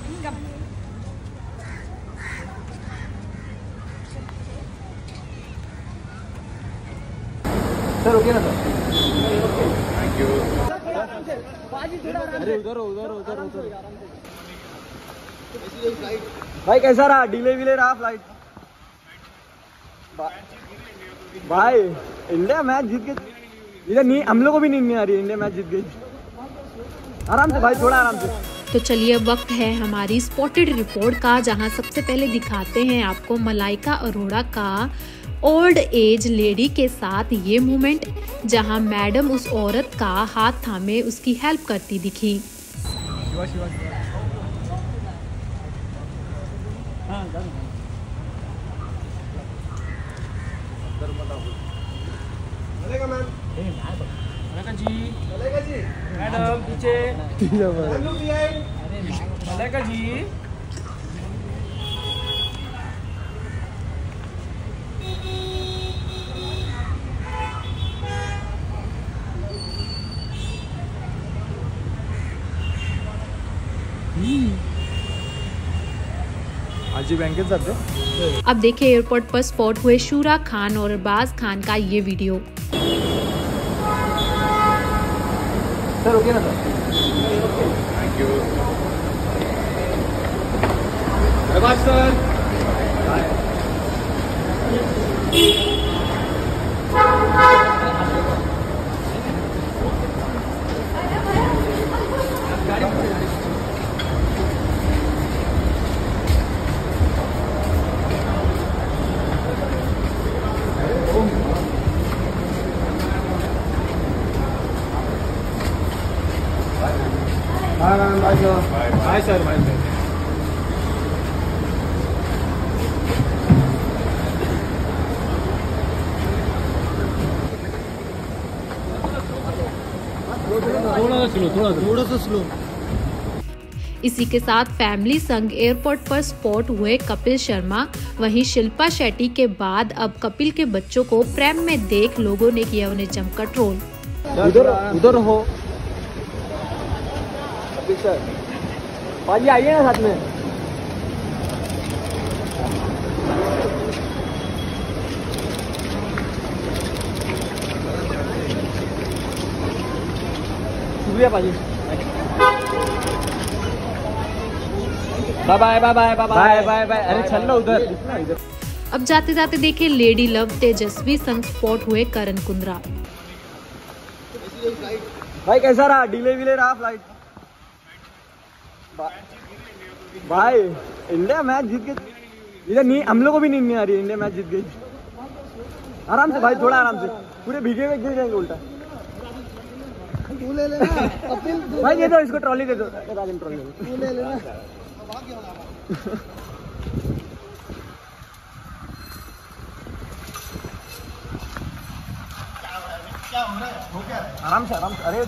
Sir okay ना sir, thank you. अरे उधर भाई कैसा रहा, डिले विले रहा फ्लाइट? भाई इंडिया मैच जीत के इधर नहीं, हम लोग को भी नींद नहीं आ रही, इंडिया मैच जीत गई। आराम से भाई, थोड़ा आराम से। तो चलिए अब वक्त है हमारी स्पॉटेड रिपोर्ट का, जहां सबसे पहले दिखाते हैं आपको मलाइका अरोड़ा का ओल्ड एज लेडी के साथ ये मोमेंट, जहां मैडम उस औरत का हाथ थामे उसकी हेल्प करती दिखी। मैडम पीछे, मलाइका जी। आज बैंकेत जाते। अब देखिए एयरपोर्ट पर स्पॉट हुए शूरा खान और अरबाज खान का ये वीडियो। सर ओके ना sir, thank you. Arbaaz sir. Bye sir, bye sir. थोड़ा सा स्लो। इसी के साथ फैमिली संग एयरपोर्ट पर स्पॉट हुए कपिल शर्मा। वहीं शिल्पा शेट्टी के बाद अब कपिल के बच्चों को प्रेम में देख लोगों ने किया उन्हें जमकर ट्रोल। उधर हो कपिल सर, पाजी आइए ना साथ में। शुक्रिया पाजी। Bye bye bye bye bye bye bye. अरे चल लो उधर। अब जाते जाते देखे लेडी लव तेजस्वी संग स्पॉट हुए करण कुंद्रा। भाई कैसा रहा, डिले विले रहा फ्लाइट? भाई इंडिया मैच जीत के इधर नहीं, हम लोग को भी नींद नहीं आ रही, इंडिया मैच जीत गई। आराम से भाई, थोड़ा आराम से, पूरे भीगे हुए गिर जाएंगे उल्टा। तू ले लेना भाई, दे दो इसको, ट्रॉली दे दो, राजन ट्रॉली तू ले लेना। क्या हो रहा है? हो गया, आराम से आराम से। अरे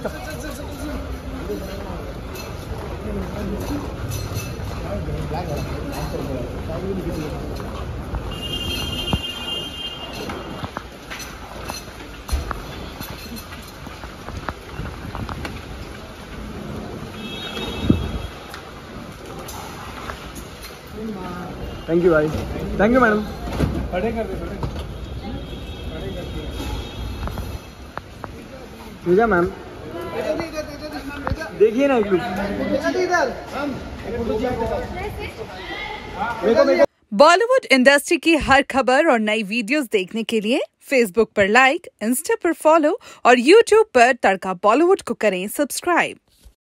थैंक यू भाई, थैंक यू मैडम। खड़े कर दे, खड़े पूजा मैम, देखिए ना एक लुक। बॉलीवुड इंडस्ट्री की हर खबर और नई वीडियोस देखने के लिए फेसबुक पर लाइक, इंस्टा पर फॉलो और यूट्यूब पर तड़का बॉलीवुड को करें सब्सक्राइब।